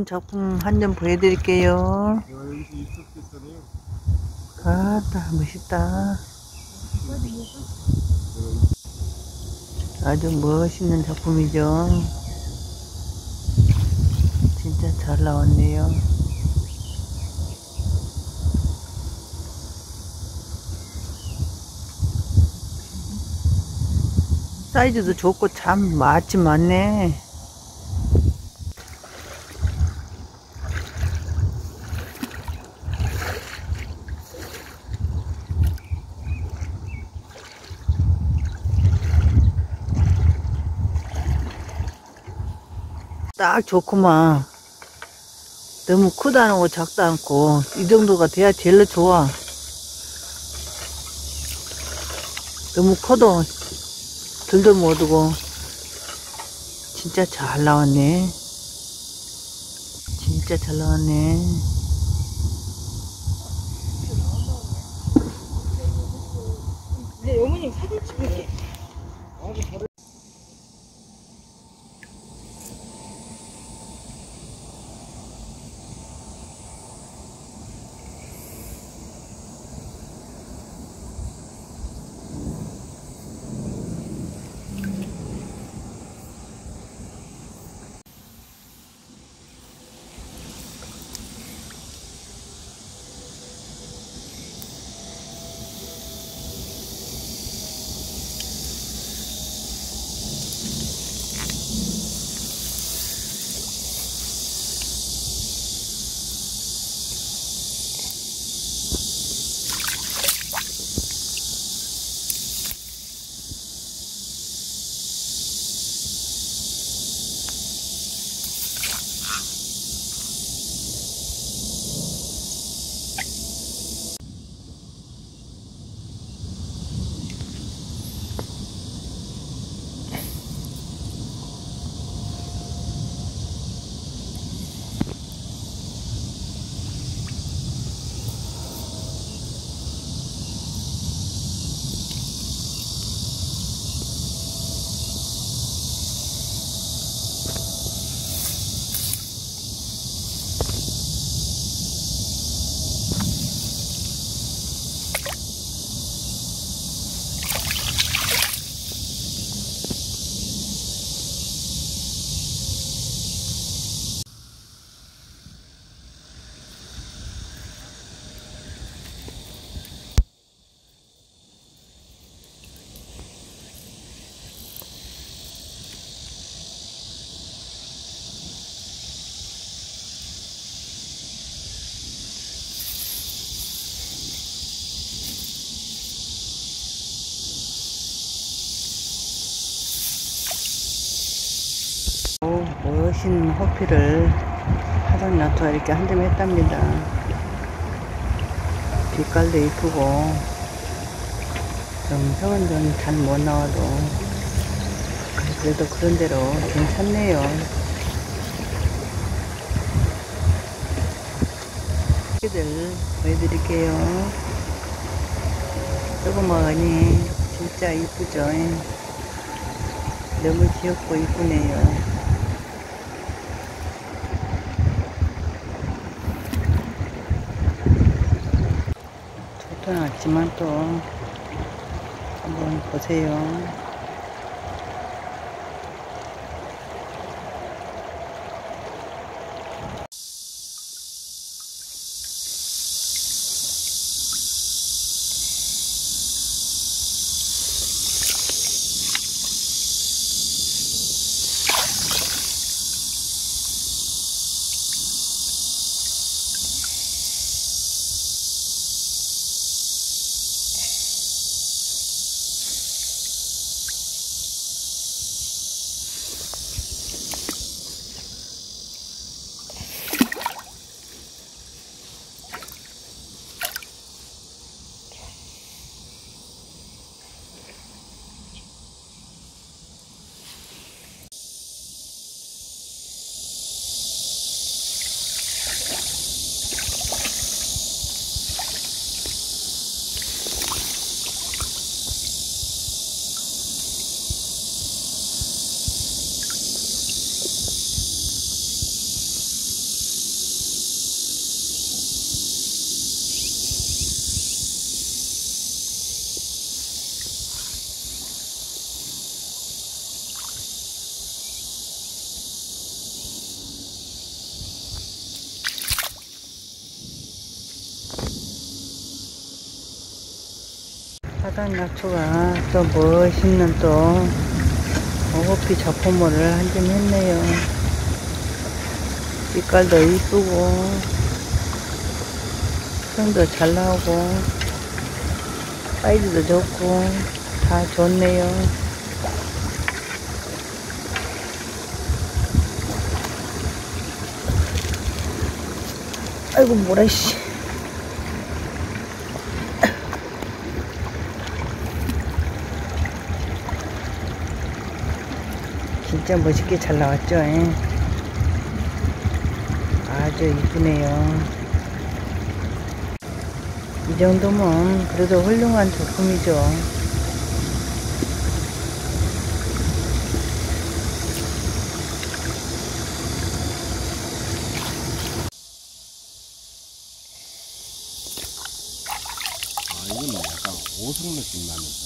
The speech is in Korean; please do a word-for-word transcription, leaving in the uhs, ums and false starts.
작품 한 점 보여드릴게요. 아따 멋있다. 아주 멋있는 작품이죠. 진짜 잘 나왔네요. 사이즈도 좋고 참 맛이 많네. 딱 좋구만. 너무 크다 않고 작다 않고 이 정도가 돼야 제일 좋아. 너무 커도 들도 못 오고. 진짜 잘 나왔네. 진짜 잘 나왔네. 네, 어머님 사진 찍을게. 오, 멋있는 호피를 화산 나토가 이렇게 한 점 했답니다. 빛깔도 이쁘고 정성은 좀 잘 못 나와도 그래도 그런대로 괜찮네요. 이들 보여드릴게요. 조그마하니 진짜 이쁘죠. 너무 귀엽고 이쁘네요. 좋지만 또 한번 보세요. 파란 약초가 또 멋있는 또 어거피 작품물을 한 점 했네요. 빛깔도 이쁘고 성도 잘 나오고 사이즈도 좋고 다 좋네요. 아이고 뭐라 씨. 진짜 멋있게 잘 나왔죠. 예? 아주 이쁘네요. 이 정도면 그래도 훌륭한 작품이죠. 아, 이거는 약간 오색 느낌 나면서